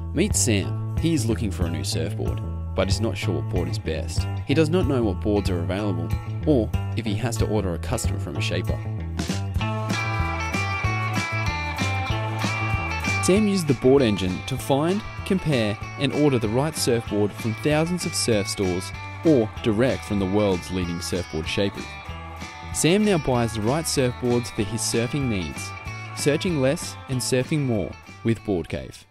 Meet Sam. He is looking for a new surfboard, but is not sure what board is best. He does not know what boards are available, or if he has to order a custom from a shaper. Sam used the board engine to find, compare, and order the right surfboard from thousands of surf stores or direct from the world's leading surfboard shapers. Sam now buys the right surfboards for his surfing needs, searching less and surfing more with Boardcave.